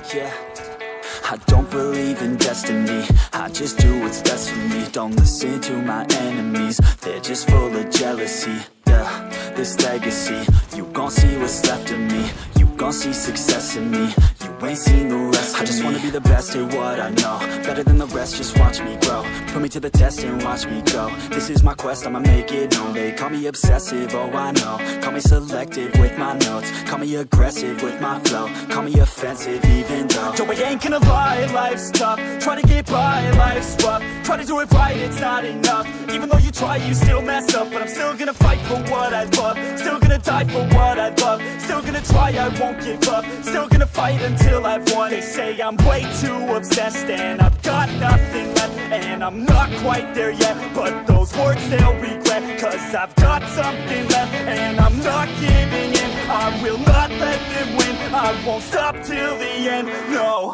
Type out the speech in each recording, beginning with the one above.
yeah. I don't believe in destiny, I just do what's best for me. Don't listen to my enemies, they're just full of jealousy. Yeah, this legacy, you gon' see what's left of me. You gon' see success in me, you ain't seen the rest of me. I just wanna be the best at what I know, better than the rest, just watch me grow. Put me to the test and watch me go. This is my quest, I'ma make it known. They call me obsessive, oh I know. Call me selective with my notes, call me aggressive with my flow. Call me offensive even though yo, I ain't gonna lie, life's tough. Try to get by, life's rough. Try to do it right, it's not enough. Even though you try, you still mess up. But I'm still gonna fight for what I love, still gonna die for what I love, still gonna try, I won't give up, still gonna fight until I've won. They say I'm way too obsessed and I've got nothing left, and I'm not quite there yet, but those words they'll regret, cause I've got something left and I'm not giving in. I will not let them win, I won't stop till the end, no.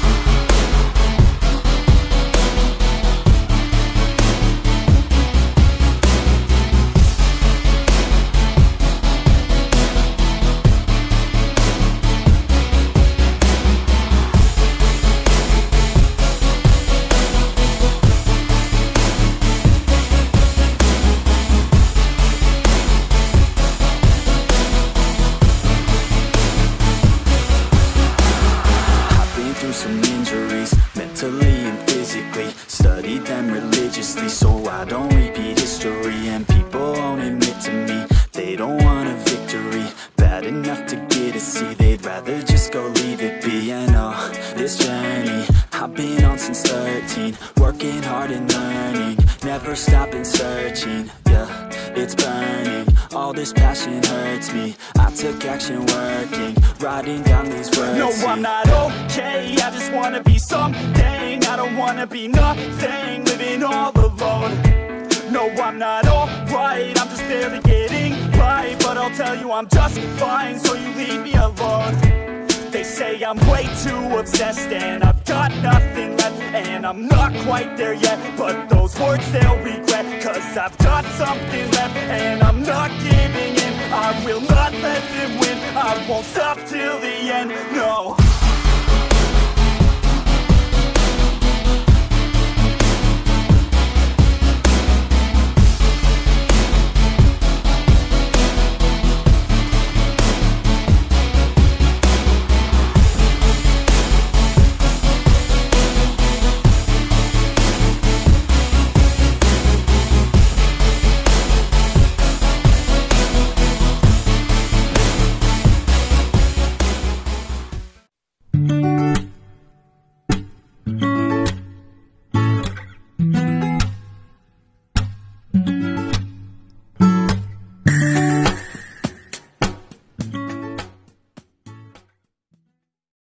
Some injuries, mentally and physically. Studied them religiously so I don't repeat history. And people won't admit to me they don't want a victory bad enough to get a C. They'd rather just go leave it be. And oh, this journey I've been on since 13, working hard and learning, never stopping searching. Yeah, it's burning, all this passion hurts me. I took action working, writing down these words. No, I'm not okay, I just wanna be something. I don't wanna be nothing, living all alone. No, I'm not alright, I'm just barely getting by. But I'll tell you I'm just fine, so you leave me alone. They say I'm way too obsessed and I've got nothing left, and I'm not quite there yet, but those words they'll regret, cause I've got something left and I'm not giving in. I will not let them win, I won't stop till the end, no.